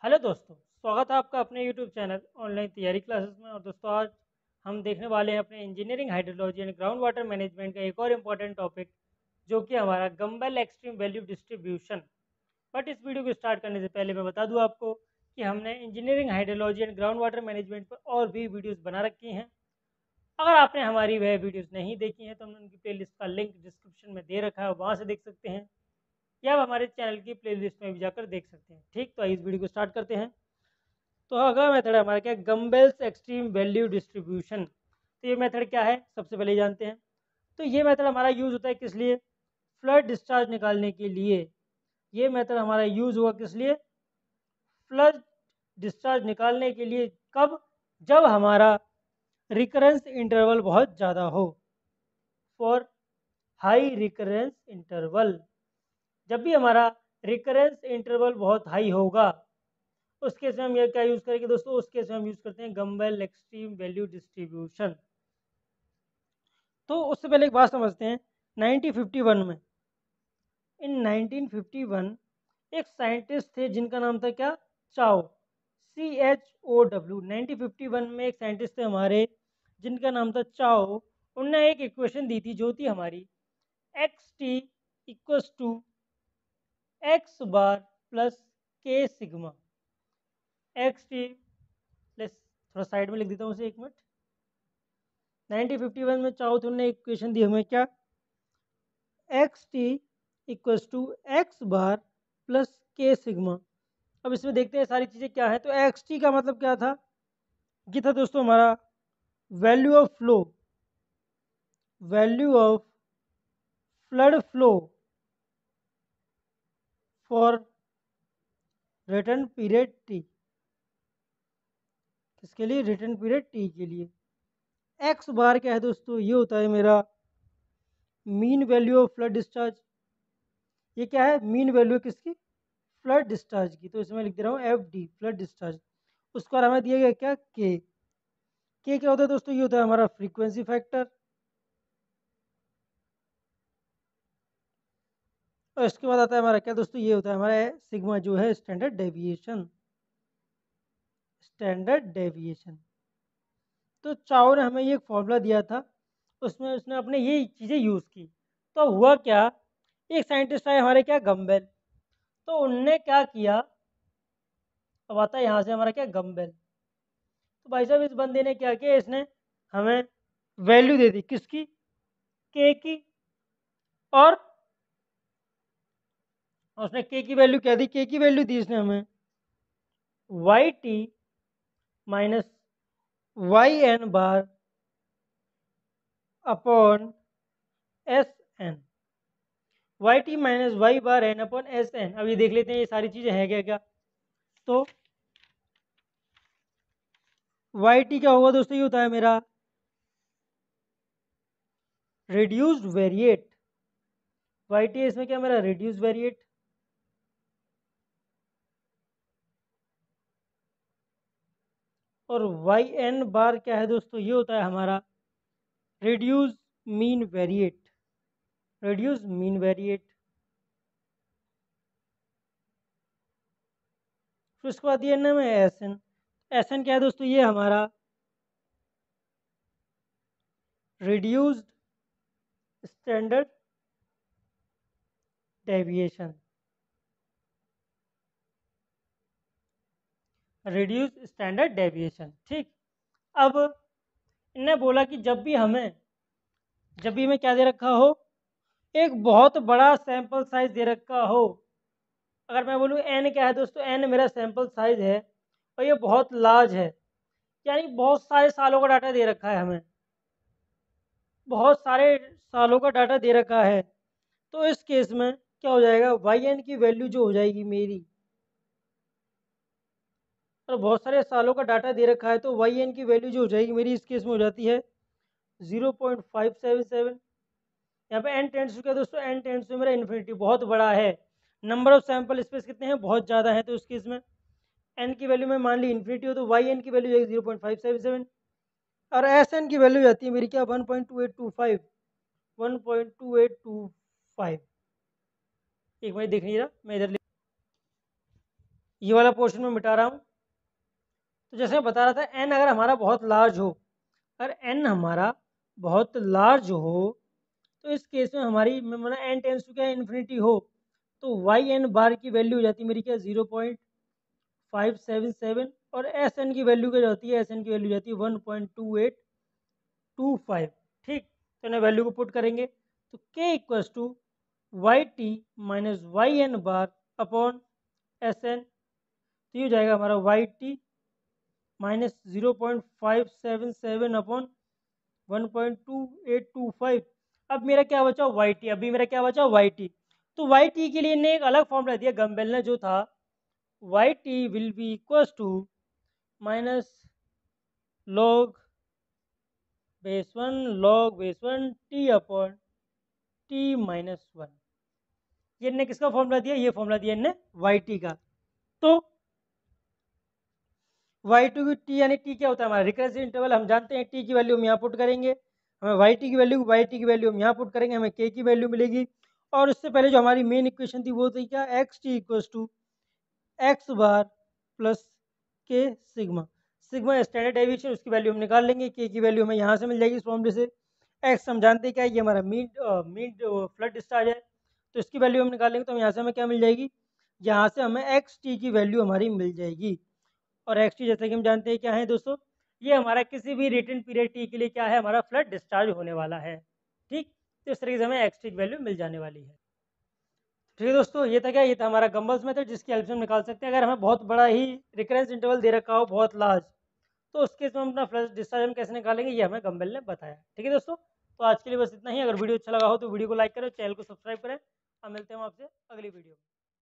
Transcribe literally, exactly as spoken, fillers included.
Hello दोस्तों, स्वागत है आपका अपने यूट्यूब चैनल ऑनलाइन तैयारी क्लासेस में। और दोस्तों, आज हम देखने वाले हैं अपने engineering hydrology and ground water management का एक और इम्पॉर्टेंट टॉपिक, जो कि हमारा Gumbel extreme value distribution. But इस वीडियो को स्टार्ट करने से पहले मैं बता दूं आपको कि हमने engineering hydrology and ground water management पर और भी वीडियोज़ बना रखी हैं। अगर आपने हमारी वह वीडियोज़ नहीं देखी हैं तो हमने उनकी प्ले का लिंक डिस्क्रिप्शन में दे रखा है, वहाँ से देख सकते हैं, या आप हमारे चैनल की प्लेलिस्ट में भी जाकर देख सकते हैं। ठीक, तो इस वीडियो को स्टार्ट करते हैं। तो अगला मेथड है हमारा क्या, गंबेल्स एक्सट्रीम वैल्यू डिस्ट्रीब्यूशन। तो ये मेथड क्या है, सबसे पहले जानते हैं। तो ये मेथड हमारा यूज़ होता है किस लिए? फ्लड डिस्चार्ज निकालने के लिए। ये मेथड हमारा यूज़ हुआ किस लिए? फ्लड डिस्चार्ज निकालने के लिए। कब? जब हमारा रिकरेंस इंटरवल बहुत ज़्यादा हो। फॉर हाई रिकरेंस इंटरवल, जब भी हमारा रिकरेंस इंटरवल बहुत हाई होगा, उस केस में हम ये क्या यूज़ करेंगे दोस्तों? उस केस में हम यूज़ करते हैं गंबेल एक्सट्रीम वैल्यू डिस्ट्रीब्यूशन। तो उससे पहले एक बात समझते हैं। नाइनटीन फिफ्टी वन में इन नाइनटीन फिफ्टी वन एक साइंटिस्ट थे जिनका नाम था क्या? Chow. C H O W. Nineteen fifty one में एक साइंटिस्ट थे हमारे जिनका नाम था चाओ। उनने एक इक्वेशन दी थी जो थी हमारी x T equals to x bar plus के सिग्मा। एक्स टी प्लस, थोड़ा साइड में लिख देता हूँ उसे, एक मिनट। नाइनटीन फिफ्टी वन में चाउथुन ने इक्वेशन दी हमें क्या? X T equals to x bar plus के सिग्मा। अब इसमें देखते हैं सारी चीज़ें क्या है। तो एक्स टी का मतलब क्या था? ये था दोस्तों हमारा value of flow, value of flood flow for return period T. किसके लिए? रिटर्न पीरियड टी के लिए। एक्स बार क्या है दोस्तों? ये होता है मेरा mean value of flood discharge. ये क्या है? मीन वैल्यू किसकी? फ्लड डिस्चार्ज की। तो इसमें लिख दे रहा हूँ एफ डी, फ्लड डिस्चार्ज। उसको हमें दिया गया क्या? के। के क्या होता है दोस्तों? ये होता है हमारा फ्रीक्वेंसी फैक्टर। और इसके बाद आता है हमारा क्या दोस्तों? ये होता है हमारा सिग्मा, जो है स्टैंडर्ड डेविएशन। Standard deviation. तो चाओ ने हमें ये फॉर्मूला दिया था, उसमें उसने अपने ये चीज़ें यूज़ की। तो हुआ क्या, एक साइंटिस्ट आए हमारे क्या, गंबेल। तो उनने क्या किया, अब आता है यहाँ से हमारा क्या, गंबेल। तो भाई साहब, इस बंदे ने क्या किया, इसने हमें वैल्यू दे दी किसकी? के की। और उसने के की वैल्यू क्या दी? के की वैल्यू दी इसने हमें Y T minus Y N bar upon S N. Y T minus Y bar N upon S N. अब ये देख लेते हैं ये सारी चीज़ें हैं क्या क्या। तो वाई टी क्या होगा दोस्तों? ये होता है मेरा रिड्यूस्ड वेरिएट। वाई टी इसमें क्या मेरा? Reduced variate. और वाई एन बार क्या है दोस्तों? ये होता है हमारा reduce mean variate. Reduce mean variate. फिर उसके बाद ये ना में एस एन। एस एन क्या है दोस्तों? ये हमारा reduced standard deviation. Reduce standard deviation. ठीक। अब इन्हें बोला कि जब भी हमें जब भी हमें क्या दे रखा हो, एक बहुत बड़ा सैंपल साइज दे रखा हो। अगर मैं बोलूँ एन क्या है दोस्तों? एन मेरा सैंपल साइज है और ये बहुत लार्ज है, यानी बहुत सारे सालों का डाटा दे रखा है हमें, बहुत सारे सालों का डाटा दे रखा है। तो इस केस में क्या हो जाएगा? वाई एन की वैल्यू जो हो जाएगी मेरी, और बहुत सारे सालों का डाटा दे रखा है, तो वाई एन की वैल्यू जो हो जाएगी मेरी, इस केस में हो जाती है zero point five seven seven. यहाँ पे एन टेंड्स टू क्या दोस्तों? एन टेंड्स टू मेरा इन्फिनिटी, बहुत बड़ा है। नंबर ऑफ सैंपल स्पेस कितने हैं? बहुत ज़्यादा है। तो उस केस में एन की वैल्यू में मान ली इन्फिनिटी हो, तो वाई एन की वैल्यू जाएगी zero point five seven seven. और एस एन की वैल्यू जाती है मेरी क्या? One point two eight two five. One point two eight two five. एक मिनट देख लीजिए, मैं इधर ये वाला पोर्शन में मिटा रहा हूँ। तो जैसे मैं बता रहा था, एन अगर हमारा बहुत लार्ज हो, अगर एन हमारा बहुत लार्ज हो तो इस केस में हमारी मैंने एन टेंस टू क्या इन्फिनिटी हो तो वाई एन बार की वैल्यू हो जाती है मेरी क्या zero point five seven seven और एस एन की वैल्यू क्या जाती है, एस एन की वैल्यू जाती है one point two eight two five. ठीक, तो इन्हें वैल्यू को पुट करेंगे तो K equals to Y T minus Y N bar upon S N, तो ये हो जाएगा हमारा Y T minus zero point five seven seven upon one point two eight two five. अब मेरा क्या बचा वाई टी, अभी मेरा क्या बचा वाई टी। तो वाई टी के लिए ने एक अलग फॉर्मूला दिया गम्बेल ने, जो था Y T will be equals to minus log base one log base one T upon T minus one. ये ने किसका फॉर्मूला दिया, ये फॉर्मूला दिया इनने वाई टी का। तो वाई टू की टी यानी टी क्या होता है हमारा रिकरेंस इंटरवल, हम जानते हैं टी की वैल्यू हम यहाँ पुट करेंगे, हमें वाई टी की वैल्यू वाई टी की वैल्यू हम यहाँ पुट करेंगे, हमें के की वैल्यू मिलेगी। और उससे पहले जो हमारी मेन इक्वेशन थी वो थी क्या, x T equals to x bar plus के सिग्मा। सिग्मा स्टैंडर्ड डेविएशन, उसकी वैल्यू हम निकाल लेंगे, के की वैल्यू हमें यहाँ से मिल जाएगी इस फॉर्मूले से। एक्स हम जानते हैं क्या है, ये हमारा मीन मीन फ्लड डिस्चार्ज है, तो इसकी वैल्यू हम निकाल लेंगे, तो यहाँ से हमें क्या मिल जाएगी, यहाँ से हमें एक्स टी की वैल्यू हमारी मिल जाएगी। और एक्स टी जैसे कि हम जानते हैं क्या है दोस्तों, ये हमारा किसी भी रिटर्न पीरियड टी के लिए क्या है, हमारा फ्लड डिस्चार्ज होने वाला है। ठीक, तो इस तरीके से हमें एक्स टी की वैल्यू मिल जाने वाली है। ठीक है दोस्तों, ये था क्या, ये था हमारा गम्बल्स मेथड, जिसकी हेल्प से हम निकाल सकते हैं अगर हमें बहुत बड़ा ही रिकरेंस इंटरवल दे रखा हो, बहुत लार्ज, तो उसके हम अपना फ्लड डिस्चार्ज हम कैसे निकालेंगे, ये हमें गम्बल ने बताया। ठीक है दोस्तों, तो आज के लिए बस इतना ही। अगर वीडियो अच्छा लगा हो तो वीडियो को लाइक करें, चैनल को सब्सक्राइब करें, और मिलते हैं हम आपसे अगली वीडियो में।